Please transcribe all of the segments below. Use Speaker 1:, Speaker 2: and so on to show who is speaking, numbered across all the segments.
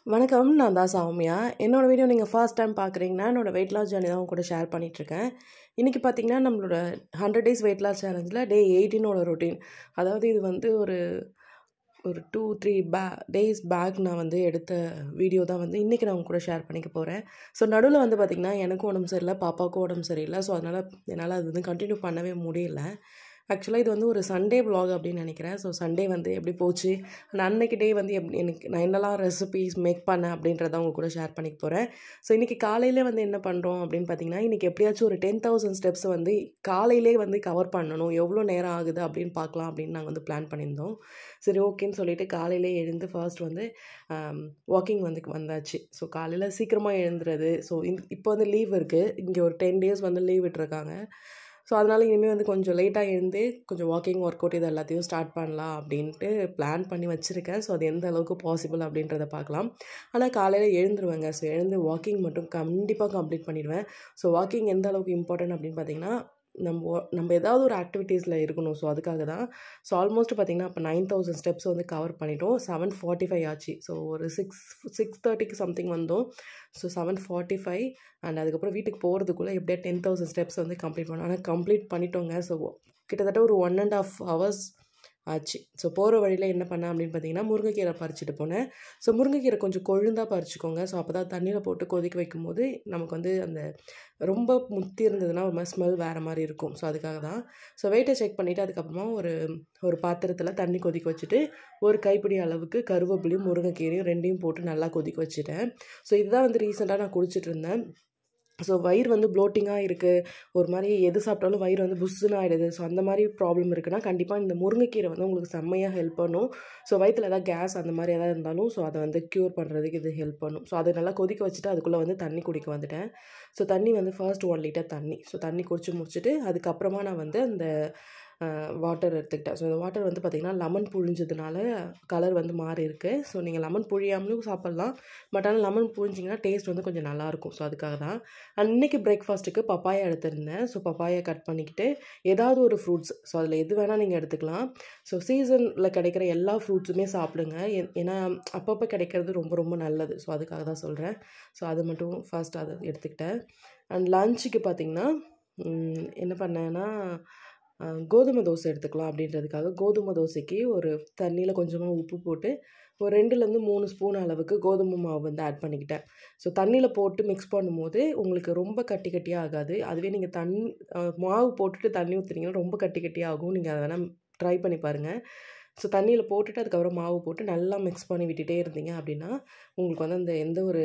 Speaker 1: வணக்கம். நான் தான் சௌமியா. என்னோட வீடியோ நீங்கள் ஃபர்ஸ்ட் டைம் பார்க்குறீங்கன்னா, என்னோட வெயிட் லாஸ் ஜர்னி தான் உங்க கூட ஷேர் பண்ணிகிட்ருக்கேன். இன்றைக்கி பார்த்தீங்கன்னா, நம்மளோட 100 டேஸ் வெயிட் லாஸ் சேலஞ்சில் டே 18ஓட ரொட்டீன். அதாவது இது வந்து ஒரு 2, 3 டேஸ் பேக் நான் வந்து எடுத்த வீடியோ தான் வந்து இன்றைக்கி நான் உங்க கூட ஷேர் பண்ணிக்க போகிறேன். ஸோ நடுவில் வந்து பார்த்திங்கன்னா, எனக்கும் உடம்பு சரியில்லை, பாப்பாவுக்கும் உடம்பு சரியில்லை. ஸோ அதனால் என்னால் அது வந்து கண்டினியூ பண்ணவே முடியல. ஆக்சுவலாக இது வந்து ஒரு சண்டே vlog அப்படின்னு நினைக்கிறேன். ஸோ சண்டே வந்து எப்படி போச்சு, அன்னைக்கு டே வந்து நான் என்னெல்லாம் ரெசிபீஸ் மேக் பண்ணேன் அப்படின்றத உங்க கூட ஷேர் பண்ணிக்க போகிறேன். ஸோ இன்றைக்கி காலையில் வந்து என்ன பண்ணுறோம் அப்படின்னு பார்த்தீங்கன்னா, இன்றைக்கி எப்படியாச்சும் ஒரு 10,000 ஸ்டெப்ஸ் வந்து காலையிலே வந்து கவர் பண்ணணும், எவ்வளோ நேரம் ஆகுது அப்படின்னு பார்க்கலாம் அப்படின்னு நாங்கள் வந்து பிளான் பண்ணியிருந்தோம். சரி ஓகேன்னு சொல்லிட்டு காலையிலே எழுந்து ஃபர்ஸ்ட் வந்து வாக்கிங் வந்து வந்தாச்சு. ஸோ காலையில் சீக்கிரமாக எழுந்துறது. ஸோ இப்போ வந்து லீவ் இருக்குது, இங்கே ஒரு 10 டேஸ் வந்து லீவ் விட்டுருக்காங்க. ஸோ அதனால் இனிமேல் வந்து கொஞ்சம் லேட்டாக எழுந்து கொஞ்சம் வாக்கிங், ஒர்க் அவுட் இது எல்லாத்தையும் ஸ்டார்ட் பண்ணலாம் அப்படின்ட்டு பிளான் பண்ணி வச்சுருக்கேன். ஸோ அது எந்த அளவுக்கு பாசிபிள் அப்படின்றத பார்க்கலாம். ஆனால் காலையில் எழுந்துருவேங்க. ஸோ எழுந்து வாக்கிங் மட்டும் கண்டிப்பாக கம்ப்ளீட் பண்ணிடுவேன். ஸோ வாக்கிங் எந்த அளவுக்கு இம்பார்ட்டன்ட் அப்படின்னு பார்த்தீங்கன்னா, நம்ம ஏதாவது ஒரு ஆக்டிவிட்டீஸில் இருக்கணும். ஸோ அதுக்காக தான். ஸோ ஆல்மோஸ்ட் பார்த்திங்கன்னா இப்போ 9,000 ஸ்டெப்ஸ் வந்து கவர் பண்ணிட்டோம். 7:45 ஆச்சு. ஸோ ஒரு 6:30க்கு சம்திங் வந்தோம். ஸோ 7:45 அண்ட் அதுக்கப்புறம் வீட்டுக்கு போகிறதுக்குள்ளே எப்படியா 10,000 ஸ்டெப்ஸ் வந்து கம்ப்ளீட் பண்ணோம். ஆனால் கம்ப்ளீட் பண்ணிட்டோங்க. ஸோ கிட்டத்தட்ட ஒரு 1.5 hours ஆச்சு. ஸோ போகிற வழியில் என்ன பண்ணேன் அப்படின்னு பார்த்தீங்கன்னா, முருங்கைக்கீரை பறிச்சுட்டு போனேன். ஸோ முருங்கைக்கீரை கொஞ்சம் கொழுந்தாக பறிச்சுக்கோங்க. ஸோ அப்போ தான் தண்ணியில் போட்டு கொதிக்க வைக்கும்போது நமக்கு வந்து அந்த ரொம்ப முத்தி இருந்ததுன்னா ஒரு மாதிரி ஸ்மெல் வேறு மாதிரி இருக்கும். ஸோ அதுக்காக தான். ஸோ வெயிட்டை செக் பண்ணிவிட்டு அதுக்கப்புறமா ஒரு பாத்திரத்தில் தண்ணி கொதிக்க வச்சுட்டு ஒரு கைப்பிடி அளவுக்கு கருவேப்பிலையும் முருங்கைக்கீரையும் ரெண்டையும் போட்டு நல்லா கொதிக்க வச்சுட்டேன். ஸோ இதுதான் வந்து ரீசெண்டாக நான் குடிச்சிட்டு இருந்தேன். ஸோ வயிறு வந்து ப்ளோட்டிங்காக இருக்குது, ஒரு மாதிரி எது சாப்பிட்டாலும் வயிறு வந்து புஷ்ஷுன்னு ஆகிடுது. ஸோ அந்த மாதிரி ப்ராப்ளம் இருக்குன்னா கண்டிப்பாக இந்த முருங்கைக்கீரை வந்து உங்களுக்கு செம்மையாக ஹெல்ப் பண்ணும். ஸோ வயிற்றில் ஏதாவது கேஸ் அந்த மாதிரி எதாவது இருந்தாலும் ஸோ அதை வந்து க்யூர் பண்ணுறதுக்கு இது ஹெல்ப் பண்ணும். ஸோ அதை நல்லா கொதிக்க வச்சுட்டு அதுக்குள்ளே வந்து தண்ணி குடிக்க வந்துட்டேன். ஸோ தண்ணி வந்து ஃபர்ஸ்ட் 1 லிட்டர் தண்ணி. ஸோ தண்ணி குடிச்சு முடிச்சுட்டு அதுக்கப்புறமா நான் வந்து அந்த வாட்டர் எடுத்துக்கிட்டேன். ஸோ இந்த வாட்டர் வந்து பார்த்திங்கன்னா லெமன் புழிஞ்சதுனால கலர் வந்து மாறி இருக்குது. ஸோ நீங்கள் லெமன் புழியாமலும் சாப்பிட்லாம். பட் ஆனால் லெமன் புழிஞ்சிங்கன்னா டேஸ்ட் வந்து கொஞ்சம் நல்லாயிருக்கும். ஸோ அதுக்காக தான். அண்ட் இன்றைக்கி பிரேக்ஃபாஸ்ட்டுக்கு பப்பாயா எடுத்திருந்தேன். ஸோ பப்பாயா கட் பண்ணிக்கிட்டு ஏதாவது ஒரு ஃப்ரூட்ஸ், ஸோ அதில் எது வேணால் நீங்கள் எடுத்துக்கலாம். ஸோ சீசனில் கிடைக்கிற எல்லா ஃப்ரூட்ஸுமே சாப்பிடுங்க. ஏன்னா அப்பப்போ கிடைக்கிறது ரொம்ப ரொம்ப நல்லது. ஸோ அதுக்காக தான் சொல்கிறேன். ஸோ அது மட்டும் ஃபர்ஸ்ட் அதை எடுத்துக்கிட்டேன். அண்ட் லஞ்சுக்கு பார்த்திங்கன்னா என்ன பண்ணேன்னா, கோதுமை தோசை எடுத்துக்கலாம் அப்படின்றதுக்காக கோதுமை தோசைக்கு ஒரு தண்ணியில் கொஞ்சமாக உப்பு போட்டு ஒரு 2லேருந்து 3 ஸ்பூன் அளவுக்கு கோதுமை மாவு வந்து ஆட் பண்ணிக்கிட்டேன். ஸோ தண்ணியில் போட்டு மிக்ஸ் பண்ணும்போது உங்களுக்கு ரொம்ப கட்டி கட்டியாக ஆகாது. அதுவே நீங்கள் மாவு போட்டுட்டு தண்ணி ஊற்றுனீங்கன்னா ரொம்ப கட்டி கட்டியாக ஆகும். நீங்கள் அதை வேணால் ட்ரை பண்ணி பாருங்கள். ஸோ தண்ணியில் போட்டுட்டு அதுக்கப்புறம் மாவு போட்டு நல்லா மிக்ஸ் பண்ணி விட்டுட்டே இருந்தீங்க அப்படின்னா உங்களுக்கு வந்து அந்த எந்த ஒரு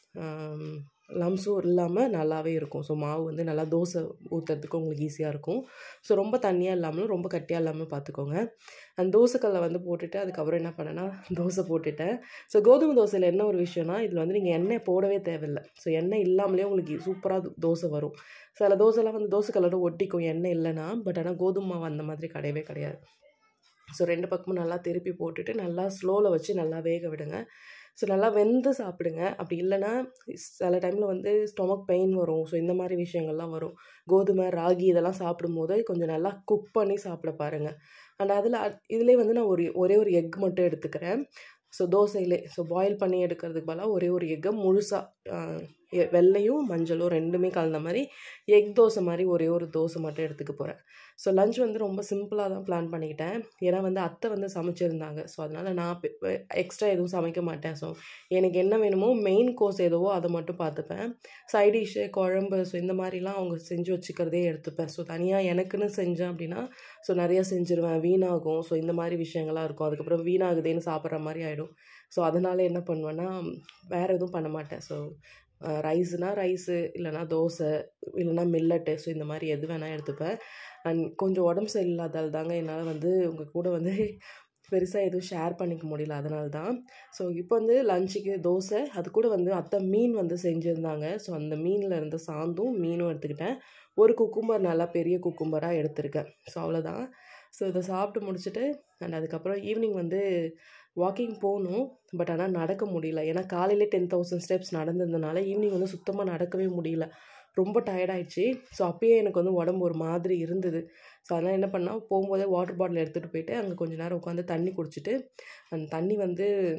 Speaker 1: லம்ஸும் இல்லாமல் நல்லாவே இருக்கும். ஸோ மாவு வந்து நல்லா தோசை ஊற்றுறதுக்கு உங்களுக்கு ஈஸியாக இருக்கும். ஸோ ரொம்ப தண்ணியாக இல்லாமலும் ரொம்ப கட்டியாக இல்லாமல் பார்த்துக்கோங்க. அந்த தோசைக்கல்லை வந்து போட்டுட்டு அதுக்கப்புறம் என்ன பண்ணேன்னா தோசை போட்டுட்டேன். ஸோ கோதுமை தோசையில் என்ன ஒரு விஷயம்னா இதில் வந்து நீங்கள் எண்ணெய் போடவே தேவையில்லை. ஸோ எண்ணெய் இல்லாமலே உங்களுக்கு சூப்பராக தோசை வரும். சில தோசைலாம் வந்து தோசைக்கல்லோட ஒட்டிக்கும் எண்ணெய் இல்லைன்னா. பட் ஆனால் கோதுமை மாவு அந்த மாதிரி கிடையவே கிடையாது. ஸோ 2 பக்கமும் நல்லா திருப்பி போட்டுட்டு நல்லா ஸ்லோவில் வச்சு நல்லா வேக விடுங்க. ஸோ நல்லா வெந்து சாப்பிடுங்க. அப்படி இல்லைன்னா சில டைமில் வந்து ஸ்டொமக் பெயின் வரும். ஸோ இந்த மாதிரி விஷயங்கள்லாம் வரும். கோதுமை, ராகி இதெல்லாம் சாப்பிடும்போது கொஞ்சம் நல்லா குக் பண்ணி சாப்பிட பாருங்கள். அண்ட் இதிலே வந்து நான் ஒரே ஒரு எக் மட்டும் எடுத்துக்கிறேன். ஸோ தோசையிலே பாயில் பண்ணி எடுக்கிறதுக்கு பதிலாக ஒரே ஒரு எக்கை முழுசாக வெள்ளையும் மஞ்சளும் 2மே கலந்த மாதிரி எக் தோசை மாதிரி ஒரே ஒரு தோசை மட்டும் எடுத்துக்க போகிறேன். ஸோ லஞ்ச் வந்து ரொம்ப சிம்பிளாக தான் பிளான் பண்ணிக்கிட்டேன். ஏன்னா வந்து அத்தை வந்து சமைச்சிருந்தாங்க. ஸோ அதனால் நான் எக்ஸ்ட்ரா எதுவும் சமைக்க மாட்டேன். ஸோ எனக்கு என்ன வேணுமோ மெயின் கோர்ஸ் எதுவோ அதை மட்டும் பார்த்துப்பேன். சைட் டிஷ்ஷு, குழம்பு ஸோ இந்த மாதிரிலாம் அவங்க செஞ்சு வச்சுக்கிறதே எடுத்துப்பேன். ஸோ தனியாக எனக்குன்னு செஞ்சேன் அப்படின்னா ஸோ நிறையா செஞ்சுருவேன், வீணாகும். ஸோ இந்த மாதிரி விஷயங்கள்லாம் இருக்கும். அதுக்கப்புறம் வீணாகுதேன்னு சாப்பிட்ற மாதிரி ஆகிடும். ஸோ அதனால் என்ன பண்ணுவேன்னா வேறு எதுவும் பண்ண மாட்டேன். ஸோ ரைஸுனால் ரைஸு, இல்லைனா தோசை, இல்லைனா மில்லட்டு. ஸோ இந்த மாதிரி எது வேணால் எடுத்துப்பேன். அண்ட் கொஞ்சம் உடம்பு சரியில்லாதால் தாங்க என்னால் வந்து உங்கள் கூட வந்து பெருசாக எதுவும் ஷேர் பண்ணிக்க முடியல. அதனால தான். ஸோ இப்போ வந்து லஞ்சுக்கு தோசை, அது கூட வந்து அத்தை மீன் வந்து செஞ்சுருந்தாங்க. ஸோ அந்த மீனில் இருந்த சாந்தும் மீனும் எடுத்துக்கிட்டேன். ஒரு குக்கும்பர் நல்லா பெரிய குக்கும்பராக எடுத்திருக்கேன். ஸோ அவ்வளோதான். ஸோ இதை சாப்பிட்டு முடிச்சுட்டு அண்ட் அதுக்கப்புறம் ஈவினிங் வந்து வாக்கிங் போகணும். பட் ஆனால் நடக்க முடியல. ஏன்னா காலையிலே 10,000 ஸ்டெப்ஸ் நடந்ததுனால ஈவினிங் வந்து சுத்தமாக நடக்கவே முடியல. ரொம்ப டயர்டாயிடுச்சு. ஸோ அப்பயே எனக்கு வந்து உடம்பு ஒரு மாதிரி இருந்தது. ஸோ அதனால் என்ன பண்ணால் போகும்போதே வாட்டர் பாட்டில் எடுத்துகிட்டு போயிட்டு அங்கே கொஞ்சம் நேரம் உட்காந்து தண்ணி குடிச்சிட்டு, அந்த தண்ணி வந்து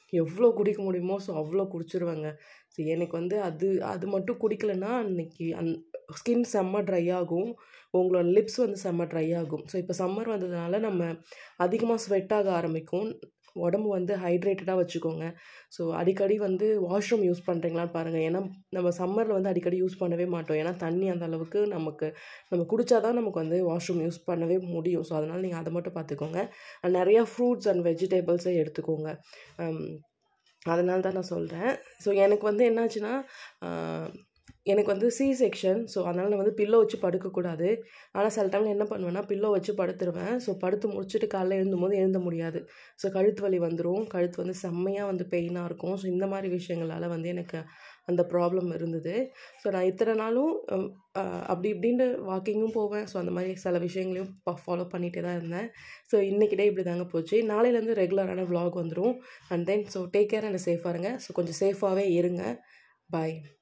Speaker 1: எவ்வளோ குடிக்க முடியுமோ ஸோ அவ்வளோ குடிச்சிருவேங்க. ஸோ எனக்கு வந்து அது மட்டும் குடிக்கலைன்னா அன்றைக்கி ஸ்கின் செம்ம ட்ரை ஆகும், உங்களோட லிப்ஸ் வந்து செம்ம ட்ரை ஆகும். ஸோ இப்போ சம்மர் வந்ததுனால நம்ம அதிகமாக ஸ்வெட் ஆக ஆரம்பிக்கும். உடம்பு வந்து ஹைட்ரேட்டடாக வச்சுக்கோங்க. ஸோ அடிக்கடி வந்து வாஷ்ரூம் யூஸ் பண்ணுறீங்களான்னு பாருங்கள். ஏன்னா நம்ம சம்மரில் வந்து அடிக்கடி யூஸ் பண்ணவே மாட்டோம். ஏன்னா தண்ணி அந்த அளவுக்கு நம்ம குடித்தா தான் நமக்கு வந்து வாஷ்ரூம் யூஸ் பண்ணவே முடியும். ஸோ அதனால் நீங்கள் அதை மட்டும் பார்த்துக்கோங்க. நிறையா ஃப்ரூட்ஸ் அண்ட் வெஜிடபிள்ஸை எடுத்துக்கோங்க. அதனால தான் நான் சொல்கிறேன். ஸோ எனக்கு வந்து என்னாச்சுன்னா எனக்கு வந்து சி செக்ஷன். ஸோ அதனால் நான் வந்து பில்லோ வச்சு படுக்கக்கூடாது. ஆனால் சில டைமில் என்ன பண்ணுவேன்னா பில்லோ வச்சு படுத்துருவேன். ஸோ படுத்து முடிச்சுட்டு காலைல எழுந்த முடியாது. ஸோ கழுத்து வலி வந்துடும், கழுத்து வந்து செம்மையாக வந்து பெயினாக இருக்கும். ஸோ இந்த மாதிரி விஷயங்களால் வந்து எனக்கு அந்த ப்ராப்ளம் இருந்தது. ஸோ நான் இத்தனை நாளும் அப்படி இப்படின்ட்டு வாக்கிங்கும் போவேன். ஸோ அந்த மாதிரி சில விஷயங்களையும் ஃபாலோ பண்ணிகிட்டே தான் இருந்தேன். ஸோ இன்றைக்கி டே இப்படி தாங்க போச்சு. நாளையிலேருந்து ரெகுலரான vlog வந்துடும். And then so take care and சேஃபாக இருங்க. ஸோ கொஞ்சம் சேஃபாகவே இருங்க. பாய்.